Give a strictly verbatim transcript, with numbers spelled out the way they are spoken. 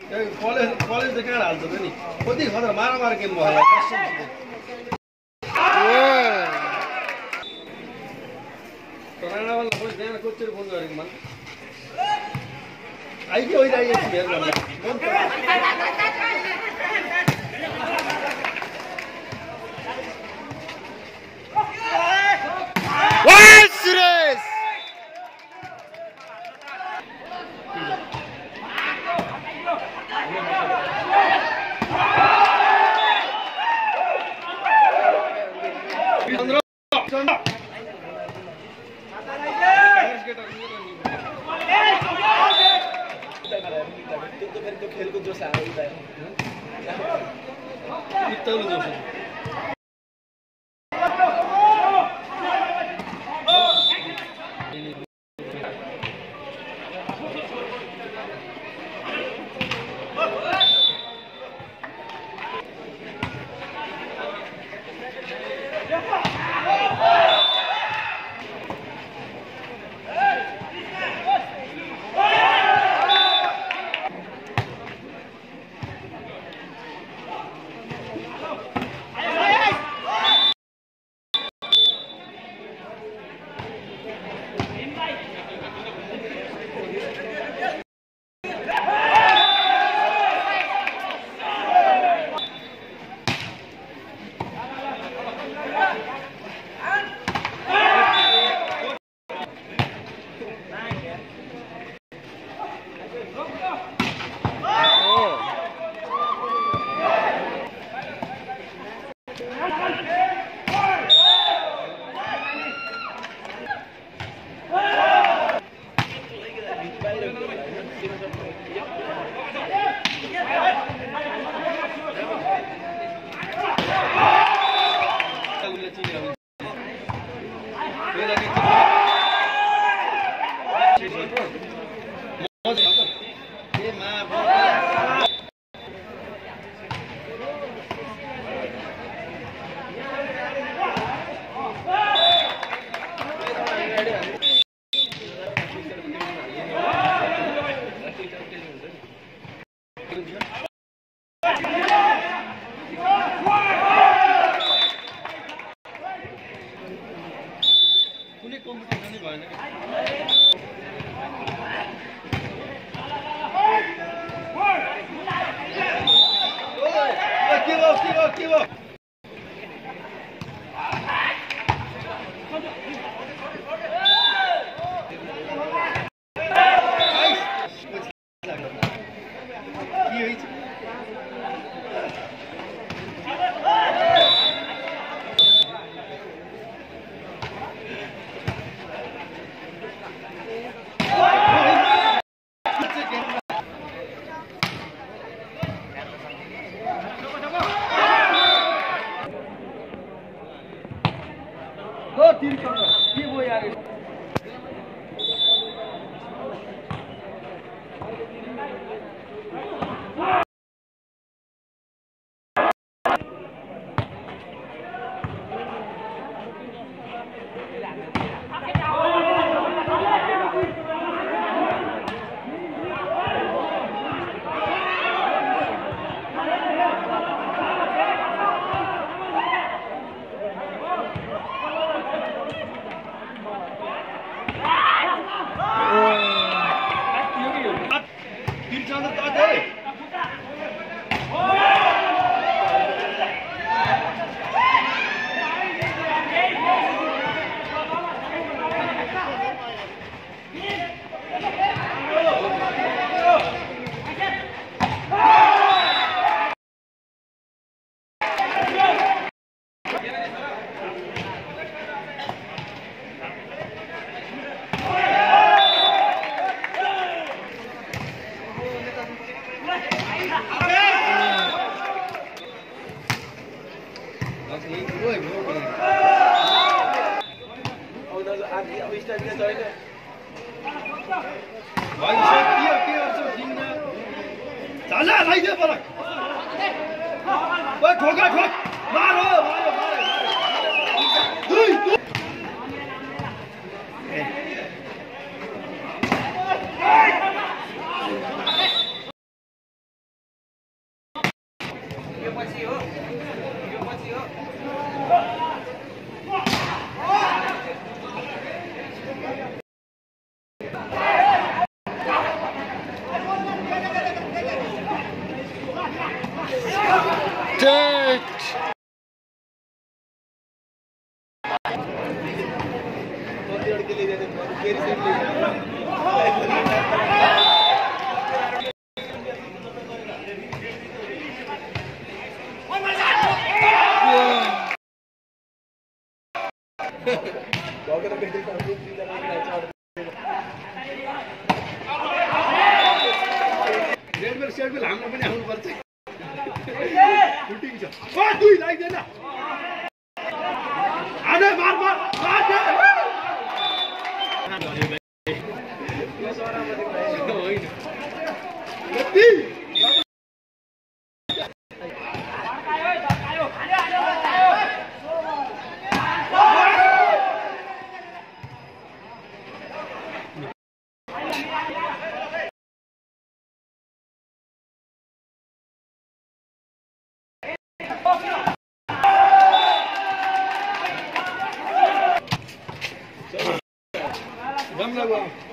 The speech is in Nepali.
कलेज कलेज त कहाँ हाल्छ त नि कति खतरा मारा मारा गेम भयो कसम राणावाला फोन त्यहाँ कोचेर फोन गरेको मन आइके होइन आइएको मेरो घरमा खेलको जोस आयो कुनै कम्पिटिसन नै भएन के के भयो के भयो के भयो हो तीन कर के वो यार Salah, lagi dia balak. Wah, ठोका ठोक, मारो, मारो, मारो. दुई. रेडमेड सेडमेड हाम्रो पनि आउनुपर्छ फुटिङ छ ओ दुई लाग्दैन आने मार मार मार यो सरामति होइन यति Vamos lá, vamos.